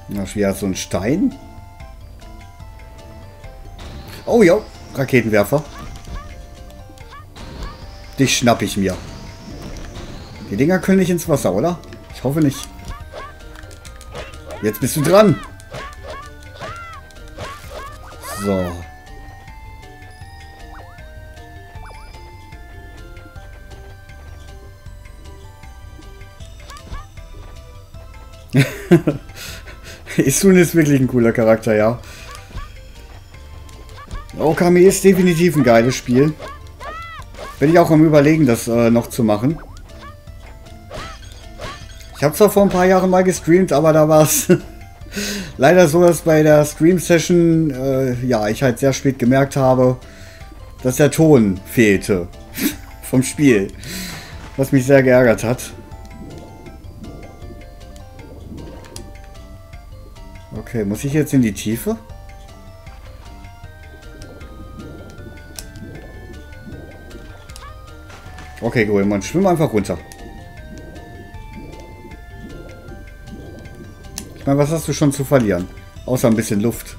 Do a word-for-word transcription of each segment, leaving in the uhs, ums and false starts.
Na, schwer so ein Stein. Oh ja, Raketenwerfer. Dich schnapp ich mir. Die Dinger können nicht ins Wasser, oder? Ich hoffe nicht. Jetzt bist du dran. So. Isun ist wirklich ein cooler Charakter, ja. Okami ist definitiv ein geiles Spiel. Bin ich auch am Überlegen, das äh, noch zu machen. Ich habe zwar vor ein paar Jahren mal gestreamt, aber da war es leider so, dass bei der Stream-Session, äh, ja, ich halt sehr spät gemerkt habe, dass der Ton fehlte vom Spiel. Was mich sehr geärgert hat. Okay, muss ich jetzt in die Tiefe? Okay, gut, man schwimm einfach runter. Ich meine, was hast du schon zu verlieren? Außer ein bisschen Luft.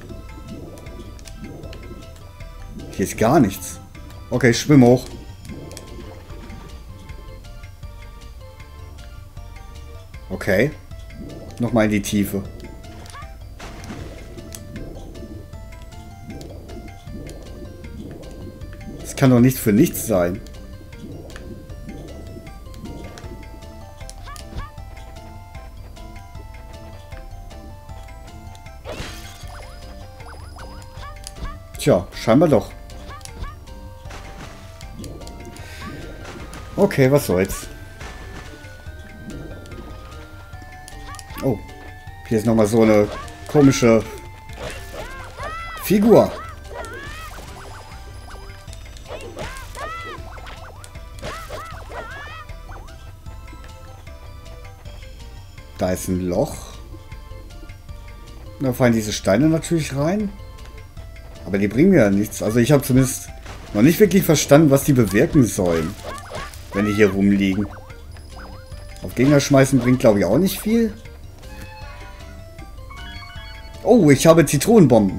Hier ist gar nichts. Okay, schwimm hoch. Okay. Nochmal in die Tiefe. Das kann doch nicht für nichts sein. Tja, scheinbar doch. Okay, was soll's. Oh, hier ist nochmal so eine komische Figur. Da ist ein Loch. Da fallen diese Steine natürlich rein. Aber die bringen mir ja nichts. Also ich habe zumindest noch nicht wirklich verstanden, was die bewirken sollen, wenn die hier rumliegen. Auf Gegner schmeißen bringt, glaube ich, auch nicht viel. Oh, ich habe Zitronenbomben.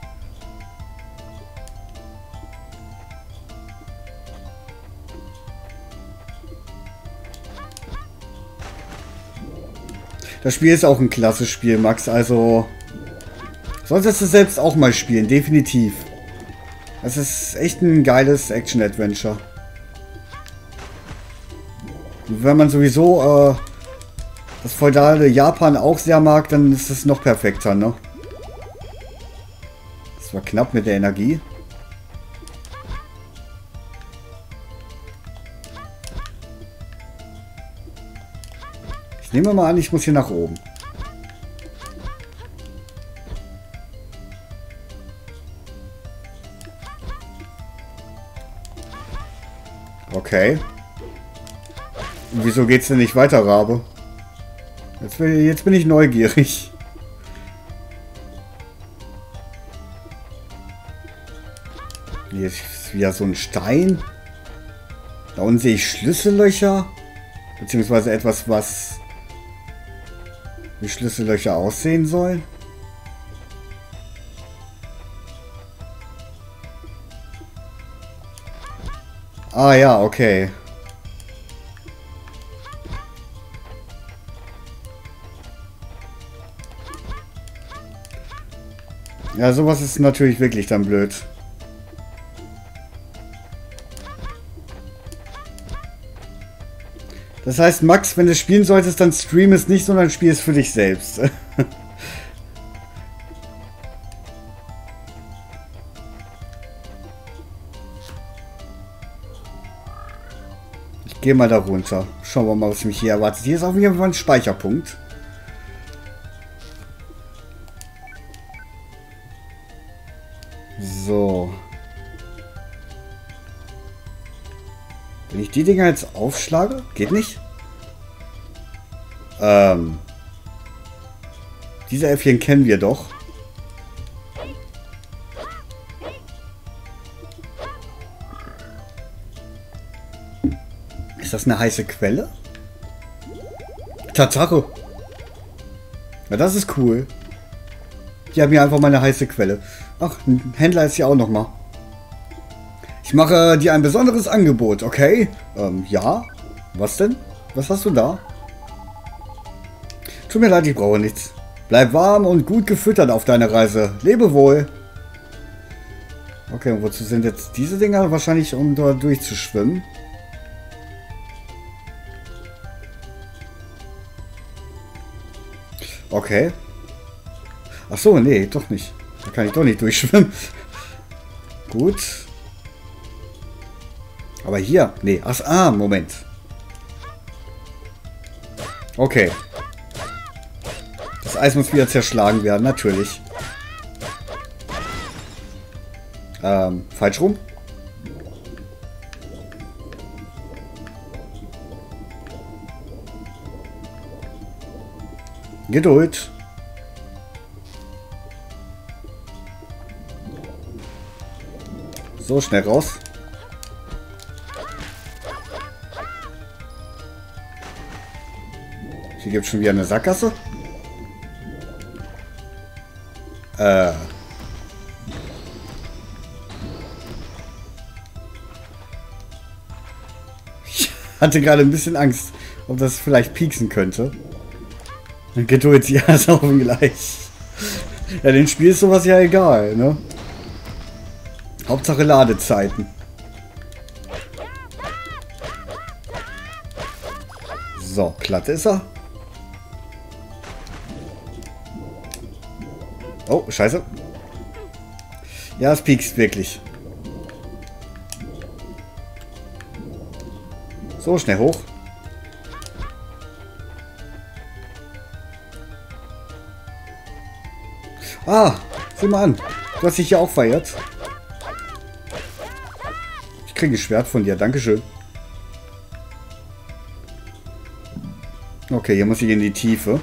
Das Spiel ist auch ein klasse Spiel, Max, also solltest du selbst auch mal spielen, definitiv. Es ist echt ein geiles Action-Adventure. Wenn man sowieso äh, das feudale Japan auch sehr mag, dann ist es noch perfekter, ne? Das war knapp mit der Energie. Ich nehme mal an, ich muss hier nach oben. Okay. Und wieso geht's denn nicht weiter, Rabe? Jetzt, jetzt bin ich neugierig. Hier ist wieder so ein Stein. Da unten sehe ich Schlüssellöcher. Beziehungsweise etwas, was wie Schlüssellöcher aussehen sollen. Ah ja, okay. Ja, sowas ist natürlich wirklich dann blöd. Das heißt, Max, wenn du spielen solltest, dann stream es nicht, sondern spiel es für dich selbst. Ich gehe mal da runter. Schauen wir mal, was mich hier erwartet. Hier ist auf jeden Fall ein Speicherpunkt. So. Wenn ich die Dinger jetzt aufschlage, geht nicht. Ähm. Diese Äffchen kennen wir doch. Ist das eine heiße Quelle? Tatsache. Ja, das ist cool. Die haben hier einfach mal eine heiße Quelle. Ach, ein Händler ist hier auch noch mal. Ich mache dir ein besonderes Angebot, okay? Ähm, ja? Was denn? Was hast du da? Tut mir leid, ich brauche nichts. Bleib warm und gut gefüttert auf deiner Reise. Lebe wohl. Okay, und wozu sind jetzt diese Dinger? Wahrscheinlich, um da durchzuschwimmen. Okay. Ach so, nee, doch nicht. Da kann ich doch nicht durchschwimmen. Gut. Aber hier, nee, ach, ah, Moment. Okay. Das Eis muss wieder zerschlagen werden, natürlich. Ähm, falsch rum. Geduld. So, schnell raus. Hier gibt es schon wieder eine Sackgasse. Äh. Ich hatte gerade ein bisschen Angst, ob das vielleicht pieksen könnte. Geduld, ja, saufen gleich. Ja, den Spiel ist sowas ja egal, ne? Hauptsache Ladezeiten. So, glatt ist er. Oh, scheiße. Ja, es piekst wirklich. So, schnell hoch. Ah, sieh mal an. Du hast dich hier auch feiert. Ich kriege ein Schwert von dir. Dankeschön. Okay, hier muss ich in die Tiefe.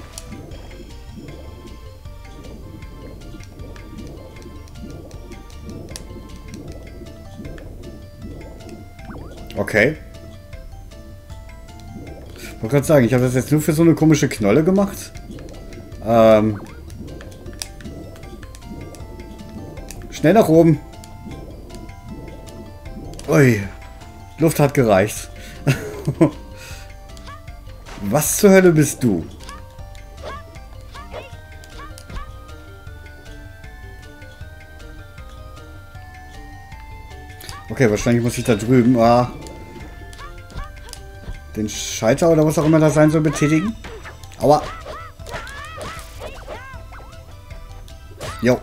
Okay. Ich wollte gerade sagen, ich habe das jetzt nur für so eine komische Knolle gemacht. Ähm... Schnell nach oben. Ui. Luft hat gereicht. Was zur Hölle bist du? Okay, wahrscheinlich muss ich da drüben ah, den Schalter oder was auch immer das sein soll betätigen. Aua. Jo.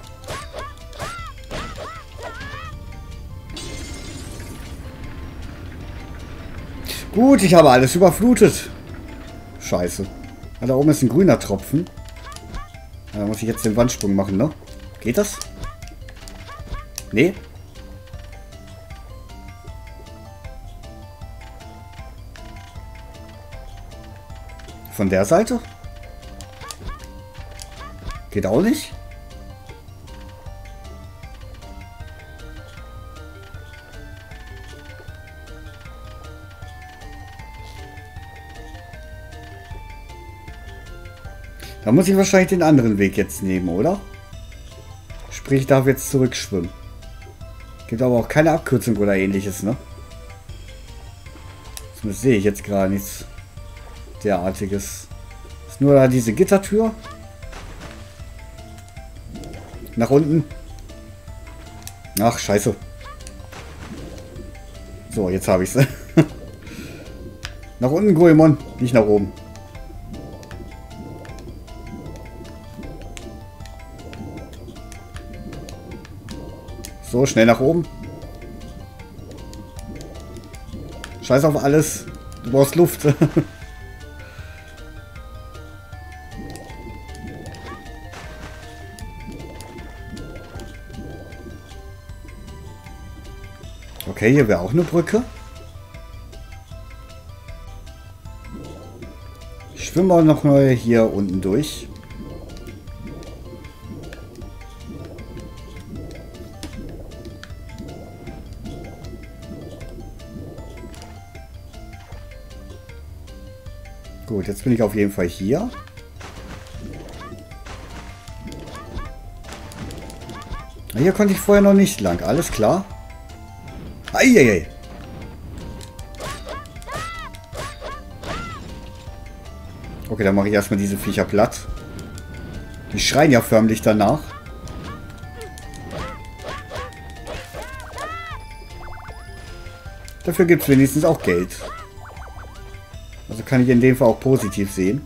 Gut, ich habe alles überflutet. Scheiße. Ah, da oben ist ein grüner Tropfen. Da muss ich jetzt den Wandsprung machen, ne? Geht das? Nee? Von der Seite? Geht auch nicht? Da muss ich wahrscheinlich den anderen Weg jetzt nehmen, oder? Sprich, ich darf jetzt zurückschwimmen. Gibt aber auch keine Abkürzung oder ähnliches, ne? Zumindest sehe ich jetzt gerade nichts derartiges. Ist nur da diese Gittertür. Nach unten. Ach, scheiße. So, jetzt habe ich es. Nach unten, Goemon, nicht nach oben. So, schnell nach oben. Scheiß auf alles. Du brauchst Luft. Okay, hier wäre auch eine Brücke. Ich schwimme auch noch mal hier unten durch. Gut, jetzt bin ich auf jeden Fall hier. Hier konnte ich vorher noch nicht lang. Alles klar. Eieiei. Okay, dann mache ich erstmal diese Viecher platt. Die schreien ja förmlich danach. Dafür gibt es wenigstens auch Geld. Also kann ich in dem Fall auch positiv sehen.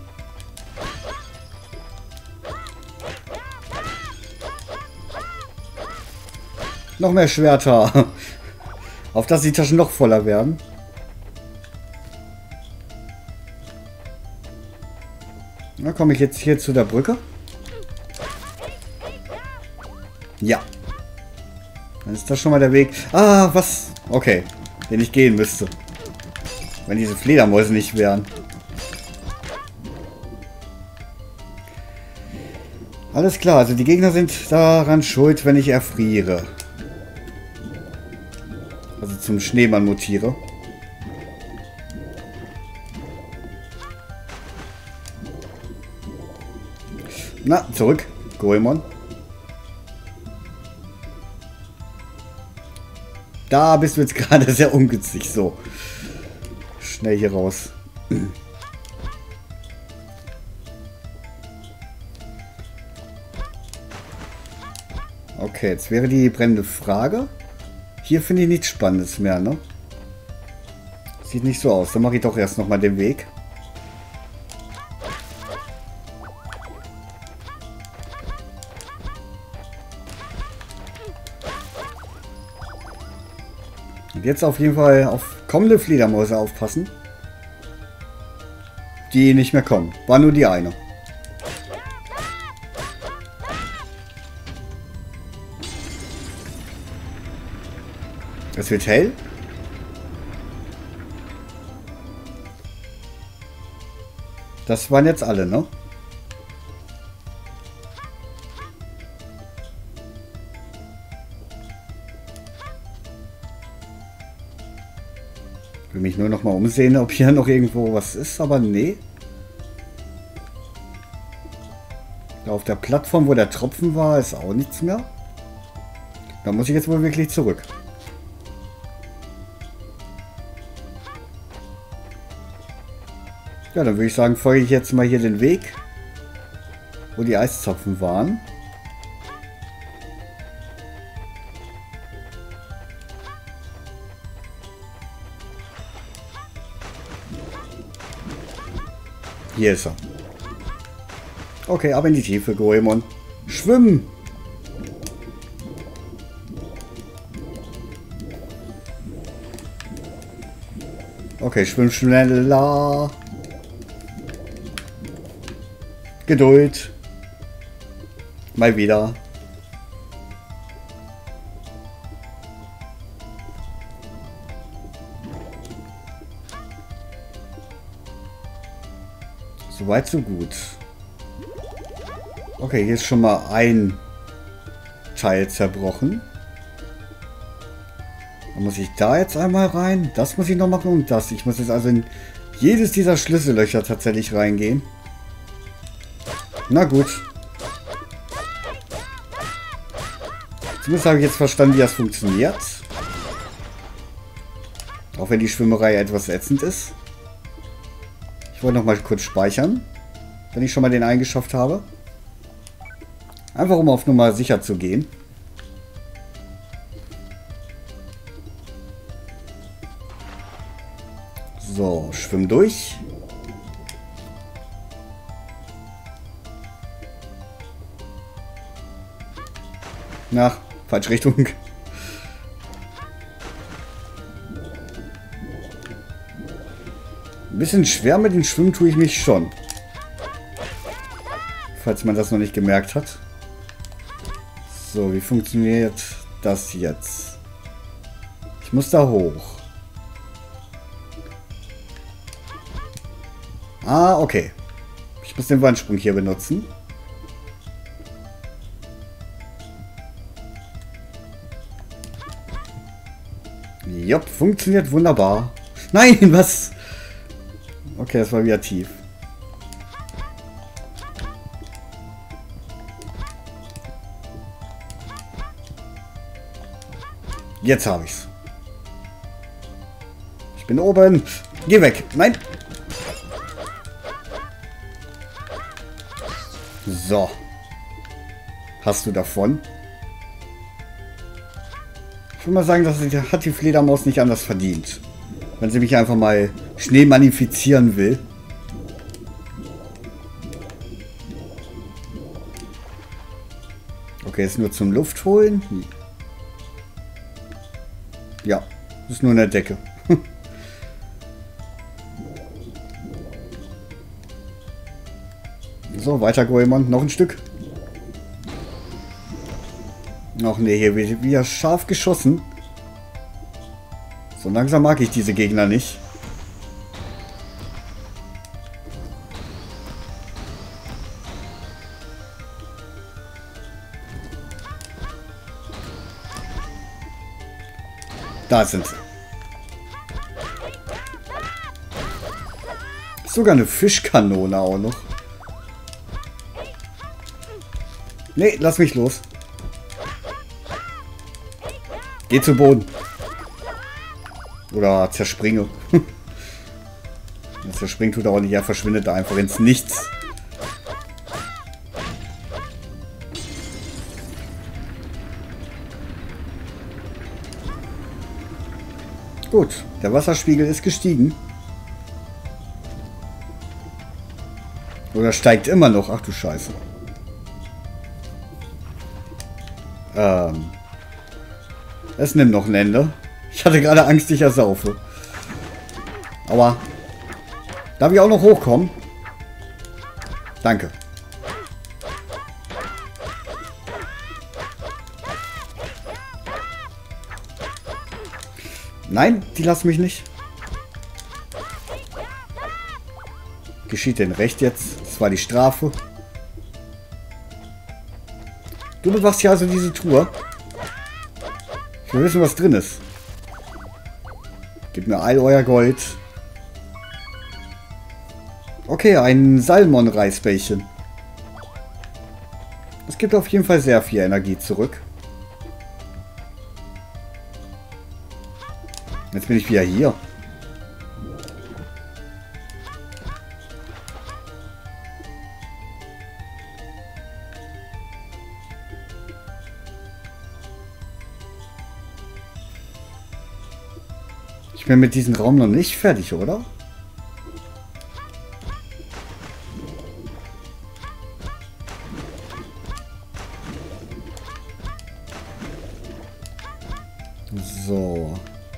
Noch mehr Schwerter. Auf dass die Taschen noch voller werden. Na, komme ich jetzt hier zu der Brücke? Ja. Dann ist das schon mal der Weg. Ah, was? Okay. Den ich gehen müsste. Wenn diese Fledermäuse nicht wären. Alles klar, also die Gegner sind daran schuld, wenn ich erfriere. Also zum Schneemann mutiere. Na, zurück. Goemon. Da bist du jetzt gerade sehr ungünstig. So. Schnell hier raus. Okay, jetzt wäre die brennende Frage. Hier finde ich nichts Spannendes mehr, ne? Sieht nicht so aus. Dann mache ich doch erst nochmal den Weg. Und jetzt auf jeden Fall auf kommende Fledermäuse aufpassen. Die nicht mehr kommen. War nur die eine. Es wird hell. Das waren jetzt alle, ne? Ich will mich nur noch mal umsehen, ob hier noch irgendwo was ist, aber nee. Da auf der Plattform, wo der Tropfen war, ist auch nichts mehr. Da muss ich jetzt wohl wirklich zurück. Ja, dann würde ich sagen, folge ich jetzt mal hier den Weg, wo die Eiszapfen waren. Hier ist er. Okay, ab in die Tiefe, Goemon. Schwimmen! Okay, schwimm schneller. Geduld. Mal wieder. Soweit, so gut. Okay, hier ist schon mal ein Teil zerbrochen. Dann muss ich da jetzt einmal rein. Das muss ich noch machen und das. Ich muss jetzt also in jedes dieser Schlüssellöcher tatsächlich reingehen. Na gut. Zumindest habe ich jetzt verstanden, wie das funktioniert. Auch wenn die Schwimmerei etwas ätzend ist. Ich wollte noch mal kurz speichern, wenn ich schon mal den eingeschafft habe. Einfach um auf Nummer sicher zu gehen. So, schwimm durch. Na, falsche Richtung. Ein bisschen schwer mit dem Schwimmen tue ich mich schon. Falls man das noch nicht gemerkt hat. So, wie funktioniert das jetzt? Ich muss da hoch. Ah, okay. Ich muss den Wandsprung hier benutzen. Jupp, funktioniert wunderbar. Nein, was? Okay, das war wieder tief. Jetzt habe ich's. Ich bin oben. Geh weg. Nein. So. Hast du davon? Ich würde mal sagen, das hat die Fledermaus nicht anders verdient. Wenn sie mich einfach mal schneemanifizieren will. Okay, ist nur zum Luft holen. Ja, ist nur eine Decke. So, weiter Goemon. Noch ein Stück. Ach nee, hier wird wieder scharf geschossen. So langsam mag ich diese Gegner nicht. Da sind sie. Sogar eine Fischkanone auch noch. Nee, lass mich los. Geh zu Boden. Oder zerspringe. Zerspringt tut auch nicht, er verschwindet da einfach ins Nichts. Gut, der Wasserspiegel ist gestiegen. Oder steigt immer noch. Ach du Scheiße. Ähm. Es nimmt noch ein Ende. Ich hatte gerade Angst, ich ersaufe. Aber darf ich auch noch hochkommen? Danke. Nein, die lassen mich nicht. Geschieht denn recht jetzt? Das war die Strafe. Du bewachst ja also diese Tour. Ich will wissen, was drin ist. Gib mir all euer Gold. Okay, ein Salmon-Reisbällchen. Das gibt auf jeden Fall sehr viel Energie zurück. Jetzt bin ich wieder hier. Ich bin mit diesem Raum noch nicht fertig, oder? So.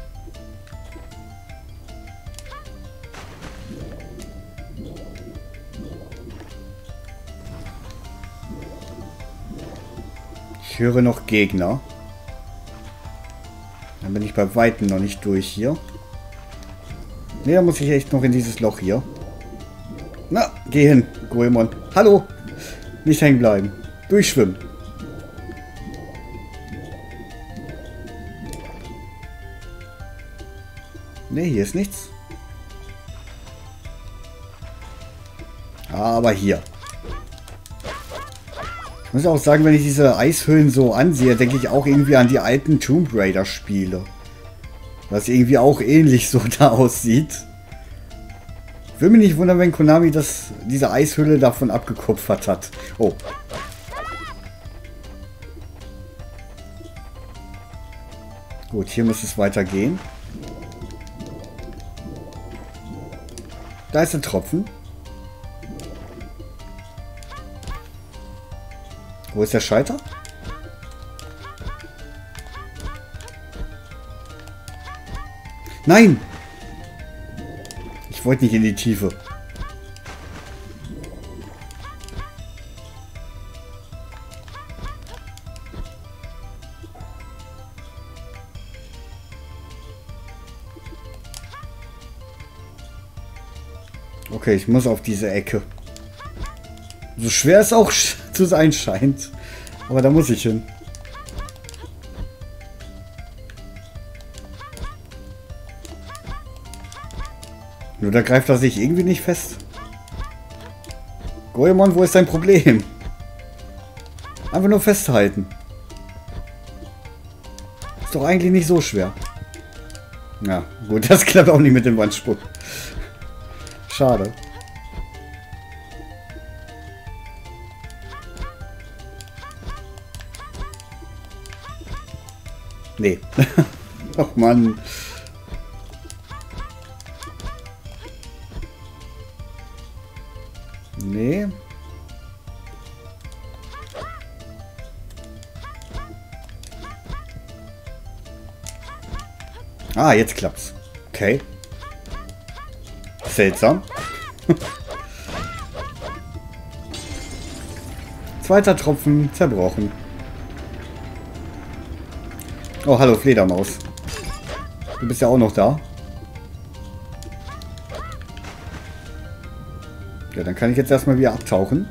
Ich höre noch Gegner. Dann bin ich bei Weitem noch nicht durch hier. Ne, da muss ich echt noch in dieses Loch hier. Na, geh hin, Goemon. Hallo. Nicht hängen bleiben. Durchschwimmen. Ne, hier ist nichts. Aber hier. Ich muss auch sagen, wenn ich diese Eishöhlen so ansehe, denke ich auch irgendwie an die alten Tomb Raider Spiele. Was irgendwie auch ähnlich so da aussieht. Würde mich nicht wundern, wenn Konami das, diese Eishöhle davon abgekupfert hat. Oh. Gut, hier muss es weitergehen. Da ist ein Tropfen. Wo ist der Schalter? Nein! Ich wollte nicht in die Tiefe. Okay, ich muss auf diese Ecke. So schwer es auch zu sein scheint. Aber da muss ich hin. Nur da greift er sich irgendwie nicht fest. Goemon, wo ist dein Problem? Einfach nur festhalten. Ist doch eigentlich nicht so schwer. Ja, gut, das klappt auch nicht mit dem Wandsprung. Schade. Nee. Ach Mann. Nee. Ah, jetzt klappt's. Okay. Seltsam. Zweiter Tropfen zerbrochen. Oh, hallo Fledermaus. Du bist ja auch noch da. Ja, dann kann ich jetzt erstmal wieder abtauchen.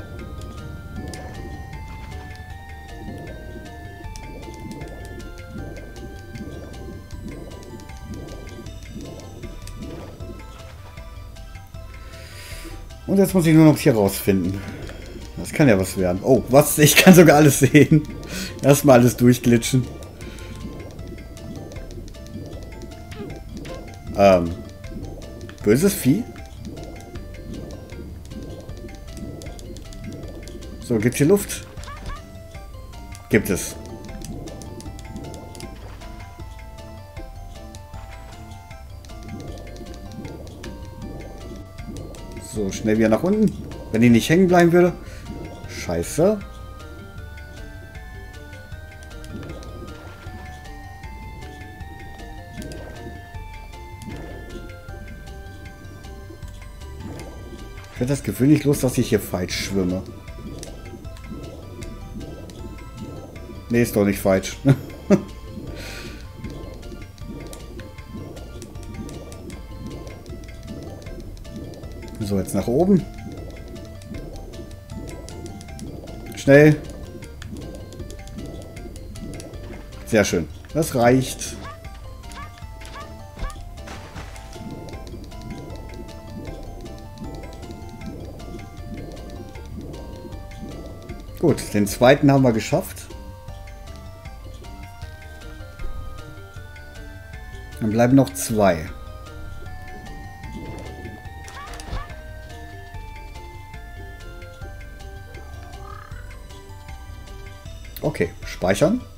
Und jetzt muss ich nur noch hier rausfinden. Das kann ja was werden. Oh, was? Ich kann sogar alles sehen. Erstmal alles durchglitschen. Ähm. Böses Vieh? So, gibt's hier Luft? Gibt es. So, schnell wieder nach unten. Wenn die nicht hängen bleiben würde. Scheiße. Ich hätte das Gefühl nicht los, dass ich hier falsch schwimme. Nee, ist doch nicht falsch. So, jetzt nach oben. Schnell. Sehr schön. Das reicht. Gut, den zweiten haben wir geschafft. Dann bleiben noch zwei. Okay, speichern.